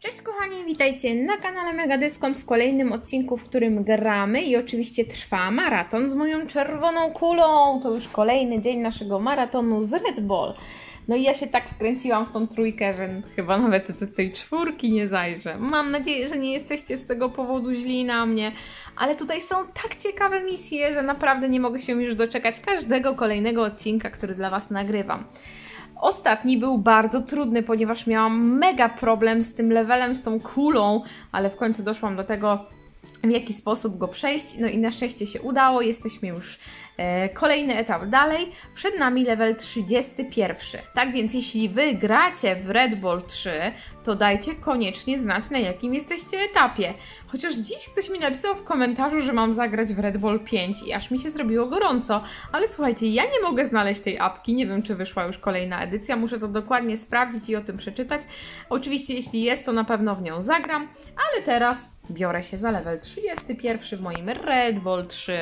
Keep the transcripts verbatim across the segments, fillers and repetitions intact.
Cześć kochani, witajcie na kanale Megadyskont w kolejnym odcinku, w którym gramy i oczywiście trwa maraton z moją czerwoną kulą. To już kolejny dzień naszego maratonu z Red Ball. No i ja się tak wkręciłam w tą trójkę, że chyba nawet do tej czwórki nie zajrzę. Mam nadzieję, że nie jesteście z tego powodu źli na mnie, ale tutaj są tak ciekawe misje, że naprawdę nie mogę się już doczekać każdego kolejnego odcinka, który dla Was nagrywam. Ostatni był bardzo trudny, ponieważ miałam mega problem z tym levelem, z tą kulą, ale w końcu doszłam do tego, w jaki sposób go przejść. No i na szczęście się udało, jesteśmy już e, kolejny etap dalej. Przed nami level trzydziesty pierwszy. Tak więc jeśli Wy gracie w Red Ball trzy, to dajcie koniecznie znać, na jakim jesteście etapie. Chociaż dziś ktoś mi napisał w komentarzu, że mam zagrać w Red Ball pięć i aż mi się zrobiło gorąco. Ale słuchajcie, ja nie mogę znaleźć tej apki, nie wiem czy wyszła już kolejna edycja, muszę to dokładnie sprawdzić i o tym przeczytać. Oczywiście jeśli jest, to na pewno w nią zagram, ale teraz biorę się za level trzydziesty pierwszy w moim Red Ball trzy.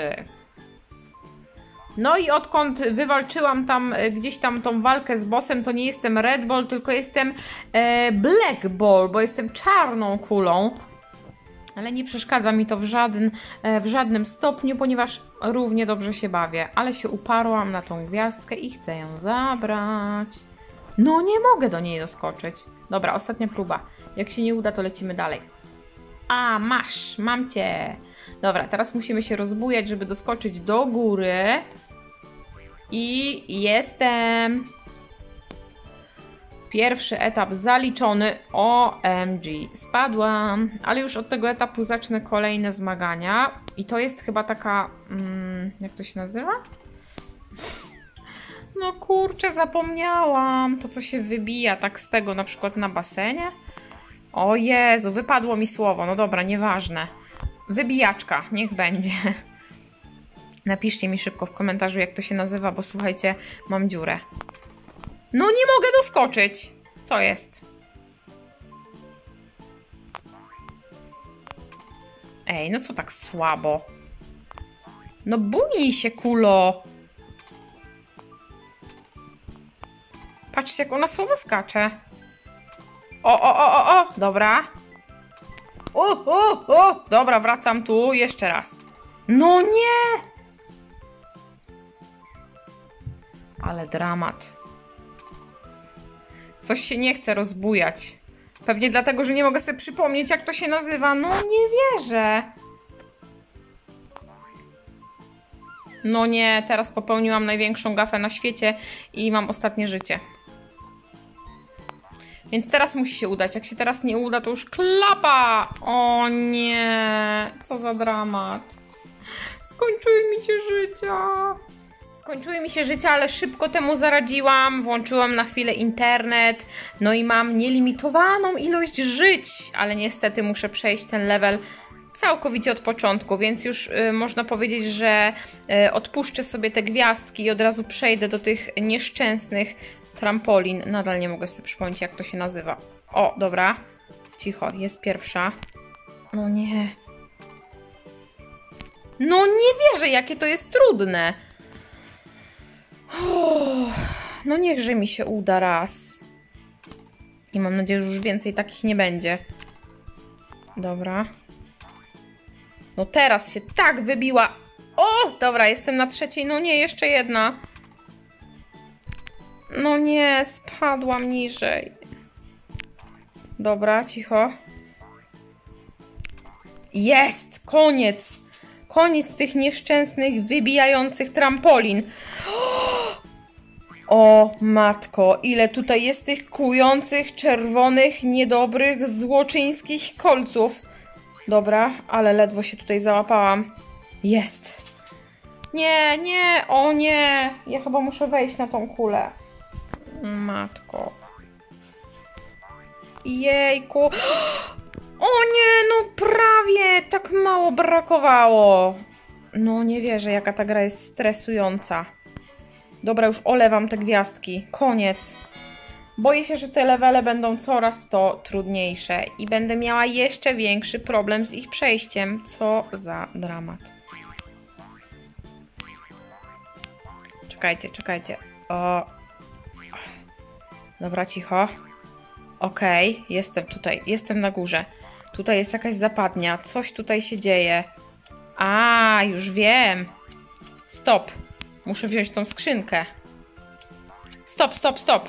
No i odkąd wywalczyłam tam gdzieś tam tą walkę z bossem, to nie jestem Red Ball, tylko jestem e, Black Ball, bo jestem czarną kulą. Ale nie przeszkadza mi to w, żaden, e, w żadnym stopniu, ponieważ równie dobrze się bawię. Ale się uparłam na tą gwiazdkę i chcę ją zabrać. No nie mogę do niej doskoczyć. Dobra, ostatnia próba. Jak się nie uda, to lecimy dalej. A, masz, mam cię. Dobra, teraz musimy się rozbujać, żeby doskoczyć do góry. I jestem. Pierwszy etap zaliczony. O M G, spadłam. Ale już od tego etapu zacznę kolejne zmagania. I to jest chyba taka. Hmm, jak to się nazywa? No kurczę, zapomniałam. To, co się wybija tak z tego, na przykład na basenie. O Jezu, wypadło mi słowo. No dobra, nieważne. Wybijaczka, niech będzie. Napiszcie mi szybko w komentarzu, jak to się nazywa, bo słuchajcie, mam dziurę. No nie mogę doskoczyć. Co jest? Ej, no co tak słabo? No bój się, kulo. Patrzcie, jak ona słabo skacze. O, o, o, o, o, dobra. O, o, o, dobra, wracam tu jeszcze raz. No nie! Ale dramat. Coś się nie chce rozbujać. Pewnie dlatego, że nie mogę sobie przypomnieć, jak to się nazywa. No nie wierzę. No nie, teraz popełniłam największą gafę na świecie i mam ostatnie życie. Więc teraz musi się udać. Jak się teraz nie uda, to już klapa! O nie! Co za dramat. Skończyły mi się życia. Skończyły mi się życia, ale szybko temu zaradziłam. Włączyłam na chwilę internet. No i mam nielimitowaną ilość żyć. Ale niestety muszę przejść ten level całkowicie od początku. Więc już y, można powiedzieć, że y, odpuszczę sobie te gwiazdki i od razu przejdę do tych nieszczęsnych trampolin. Nadal nie mogę sobie przypomnieć, jak to się nazywa. O, dobra. Cicho, jest pierwsza. No nie. No nie wierzę, jakie to jest trudne. Uff, no niechże mi się uda raz. I mam nadzieję, że już więcej takich nie będzie. Dobra. No teraz się tak wybiła. O, dobra, jestem na trzeciej. No nie, jeszcze jedna. No nie, spadłam niżej. Dobra, cicho. Jest! Koniec! Koniec tych nieszczęsnych, wybijających trampolin. O matko, ile tutaj jest tych kłujących, czerwonych, niedobrych, złoczyńskich kolców. Dobra, ale ledwo się tutaj załapałam. Jest! Nie, nie, o nie! Ja chyba muszę wejść na tą kulę. Matko. Jejku. O nie, no prawie. Tak mało brakowało. No nie wierzę, jaka ta gra jest stresująca. Dobra, już olewam te gwiazdki. Koniec. Boję się, że te levele będą coraz to trudniejsze. I będę miała jeszcze większy problem z ich przejściem. Co za dramat. Czekajcie, czekajcie. O... Dobra, cicho. Okej, okay, jestem tutaj, jestem na górze. Tutaj jest jakaś zapadnia, coś tutaj się dzieje. A, już wiem. Stop, muszę wziąć tą skrzynkę. Stop, stop, stop.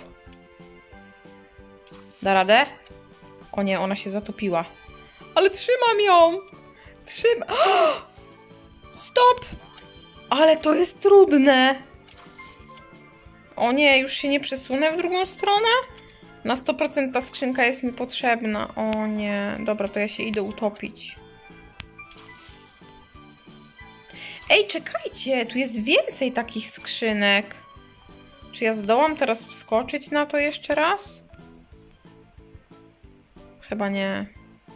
Da radę? O nie, ona się zatopiła. Ale trzymam ją! Trzymam... Stop! Ale to jest trudne! O nie, już się nie przesunę w drugą stronę? Na sto procent ta skrzynka jest mi potrzebna. O nie, dobra, to ja się idę utopić. Ej, czekajcie, tu jest więcej takich skrzynek. Czy ja zdołam teraz wskoczyć na to jeszcze raz? Chyba nie.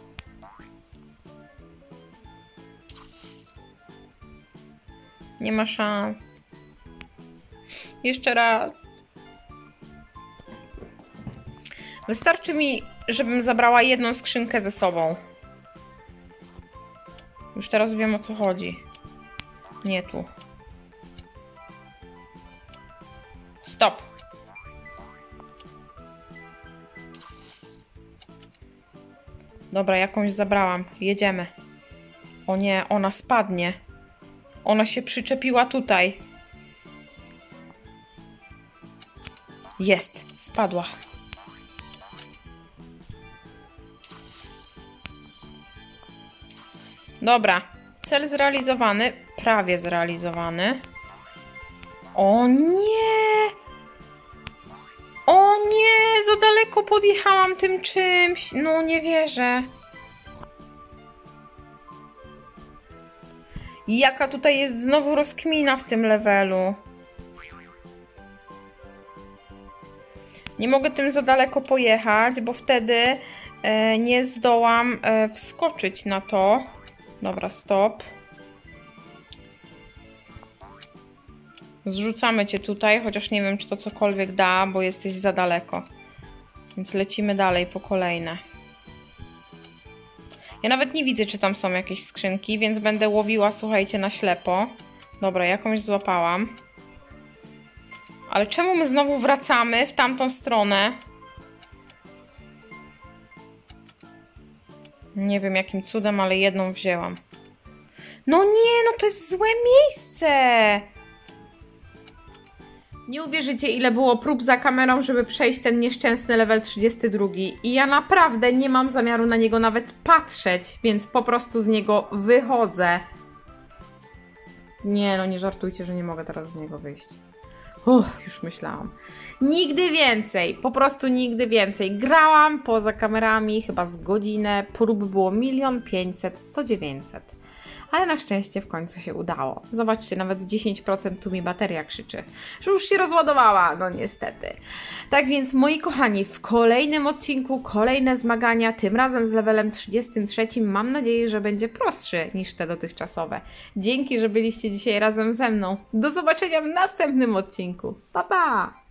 Nie ma szans. Jeszcze raz. Wystarczy mi, żebym zabrała jedną skrzynkę ze sobą. Już teraz wiem, o co chodzi. Nie tu. Stop. Dobra, jakąś zabrałam. Jedziemy. O nie, ona spadnie. Ona się przyczepiła tutaj. Jest, spadła. Dobra, cel zrealizowany. Prawie zrealizowany. O nie! O nie! Za daleko podjechałam tym czymś. No nie wierzę. Jaka tutaj jest znowu rozkmina w tym levelu. Nie mogę tym za daleko pojechać, bo wtedy e, nie zdołam e, wskoczyć na to. Dobra, stop. Zrzucamy cię tutaj, chociaż nie wiem, czy to cokolwiek da, bo jesteś za daleko. Więc lecimy dalej po kolejne. Ja nawet nie widzę, czy tam są jakieś skrzynki, więc będę łowiła, słuchajcie, na ślepo. Dobra, jakąś złapałam. Ale czemu my znowu wracamy w tamtą stronę? Nie wiem, jakim cudem, ale jedną wzięłam. No nie, no to jest złe miejsce! Nie uwierzycie, ile było prób za kamerą, żeby przejść ten nieszczęsny level trzydziesty drugi. I ja naprawdę nie mam zamiaru na niego nawet patrzeć, więc po prostu z niego wychodzę. Nie, no nie żartujcie, że nie mogę teraz z niego wyjść. Uff, już myślałam. Nigdy więcej, po prostu nigdy więcej. Grałam poza kamerami chyba z godzinę, prób było milion pięćset, sto dziewięćset. Ale na szczęście w końcu się udało. Zobaczcie, nawet dziesięć procent tu mi bateria krzyczy, że już się rozładowała, no niestety. Tak więc, moi kochani, w kolejnym odcinku kolejne zmagania, tym razem z levelem trzydziestym trzecim. Mam nadzieję, że będzie prostszy niż te dotychczasowe. Dzięki, że byliście dzisiaj razem ze mną. Do zobaczenia w następnym odcinku. Pa, pa!